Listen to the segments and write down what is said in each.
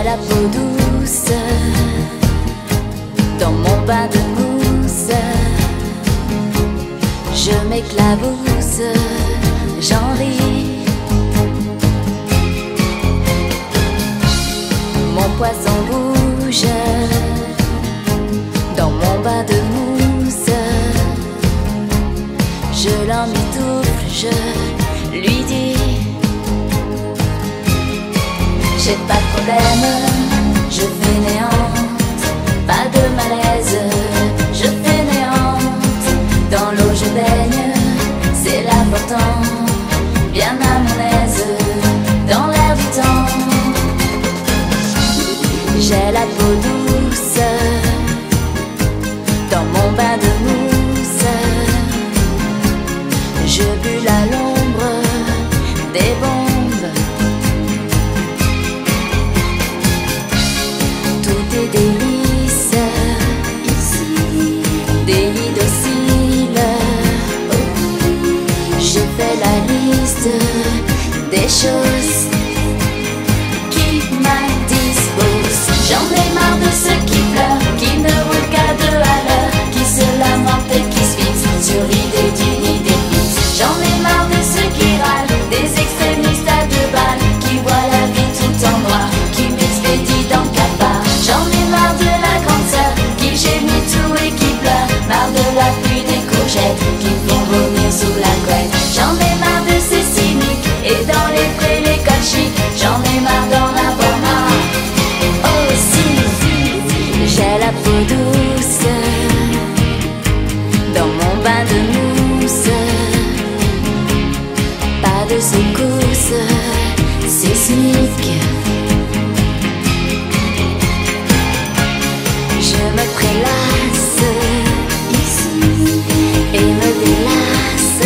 la peau douce dans mon bain de mousse. Je m'éclabousse, j'en ris. Mon poisson bouge dans mon bain de mousse. Je l'emmitoufle, je lui dis: j'ai pas de problème, je fainéante, pas de malaise, je fainéante. Dans l'eau je baigne, c'est l'important, bien à mon aise, dans l'air du temps. J'ai la peau douce dans mon bain de mousse. Je bulle à l'ombre des bombes. Tout est délice ici, délit docile. Je fais la liste des choses qui m'indisposent. J'en ai marre de ceux qui pleurent, qui ne roulent qu'à 2 à l'heure, qui se lamentent et qui se fixent sur l'idée d'une idée fixe. J'en ai marre de ceux qui râlent, des extrémistes à 2 balles, qui voient la vie tout en noir, qui m'expédient dans le cafard. J'en ai marre de la grande sœur, qui gémit tout et qui pleure, marre de la pluie des courgettes, qui me font vomir sous la couette. J'en ai marre de ces cyniques, et dans les prés les cols chics, j'en ai marre d'en avoir marre. J'ai la peau douce dans mon bain de mousse. Pas de secousse sismique. Je me prélasse ici et me délasse.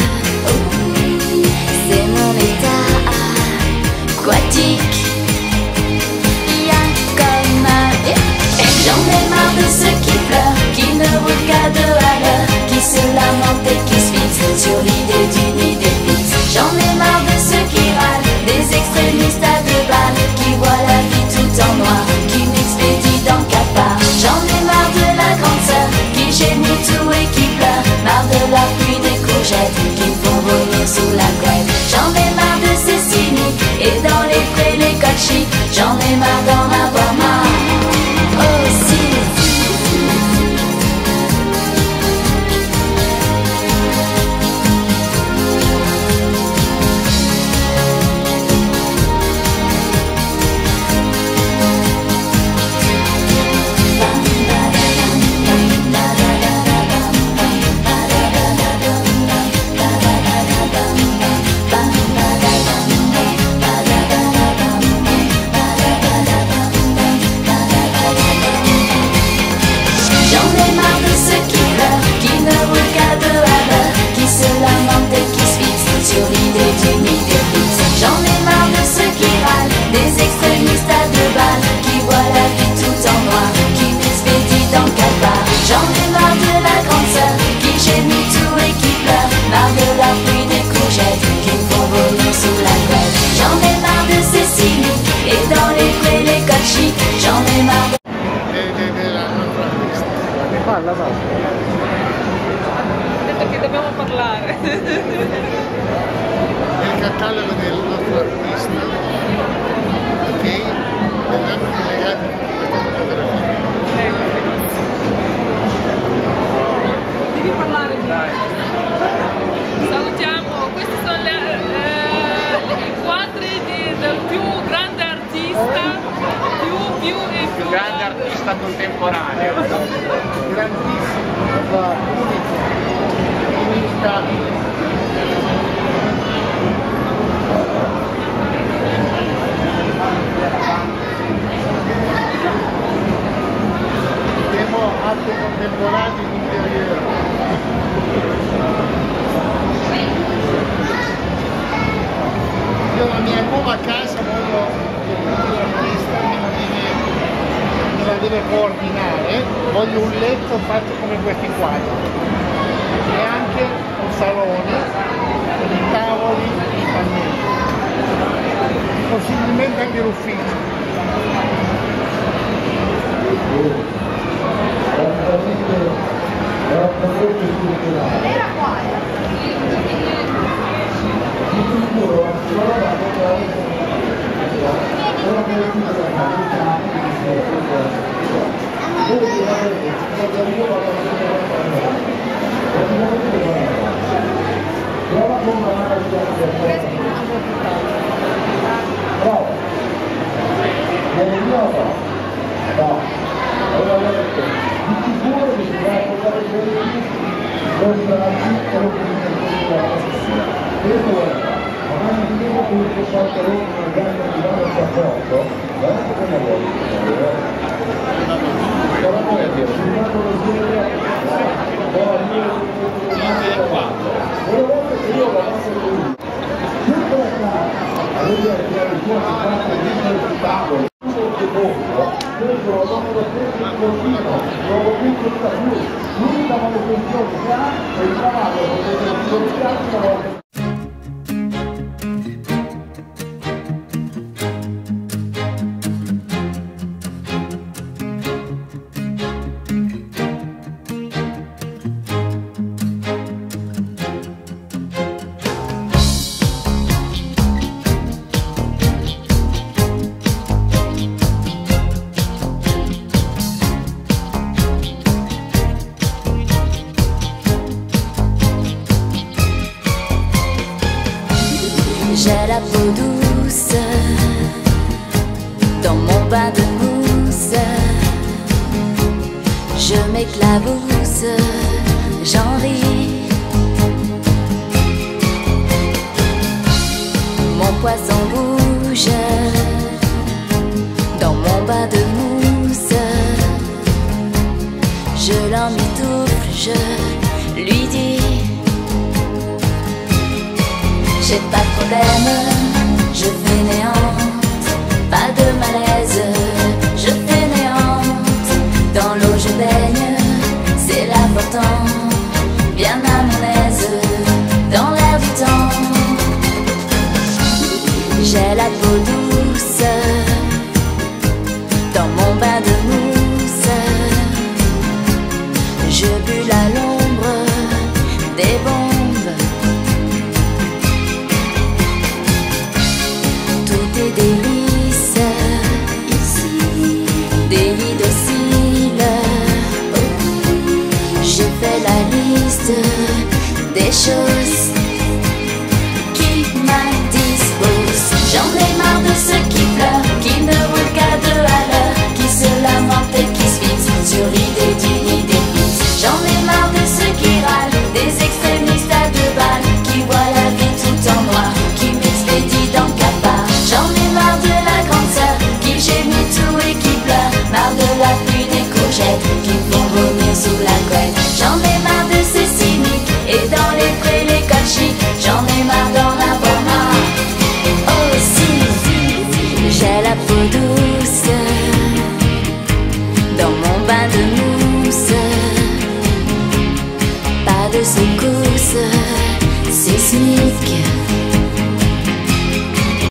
C'est mon état aquatique. J'en ai marre de ceux qui pleurent, qui ne roulent qu'à 2 à l'heure, qui se lamentent et qui se fixent sur l'idée d'une idée fixe. J'en ai marre de ceux qui râlent, des extrémistes à 2 balles, qui voient la vie tout en noir, qui m'expédient dans le cafard. J'en ai marre de la grande sœur, qui gémit tout et qui pleure, marre de la pluie des courgettes, qui me font vomir sous la couette. J'en ai marre de ces cyniques, et dans les prés les cols chics, j'en ai marre d'en avoir marre. Parla, parla. Ha detto che dobbiamo parlare. Nel catalogo del nostro artista, ok? Vediamo che legati con questa fotografia. Devi parlare, dai. Salutiamo, questi sono i quadri del più grande artista, più grande artista contemporaneo. Grandissimo, unico, inimicabile. Abbiamo arte contemporanea in interiore. Io la mia nuova casa voglio che l'artista me la deve coordinare, voglio un letto fatto come questi quadri e anche un salone con i tavoli e i pannelli, possibilmente anche l'ufficio. L'unica manutenzione che ha è il cavallo che J'ai la peau douce dans mon bain de mousse. Je m'éclabousse, j'en ris. Mon poisson bouge dans mon bain de mousse. Je l'emmitoufle, je lui dis: j'ai pas de problème, je fainéante, pas de malaise, je fainéante. Dans l'eau je baigne, c'est l'important, bien à mon aise, dans l'air du temps. J'ai la peau douce, dans mon bain de mousse. Je bulle à l'ombre des bombes. Délices, ici, des lits dociles. Je fais la liste des choses qui m'indisposent. J'en ai marre de ceux qui pleurent, qui ne roulent qu'à 2 à l'heure, qui se lamentent et qui se fixent sur l'idée d'une idée fixe. J'en ai marre de ceux qui râlent, des extrémistes à 2 balles, qui voient la vie tout en noir, qui m'expédient dans le cafard. J'en ai marre de la grande sœur qui gémit tout et qui pleure, marre de la pluie des courgettes qui me font vomir sous la couette. J'en ai marre de ces cyniques et dans les prés les cols chics. J'en ai marre d'en avoir marre. Oh si, j'ai la peau douce dans mon bain de mousse. Pas de secousse sismique.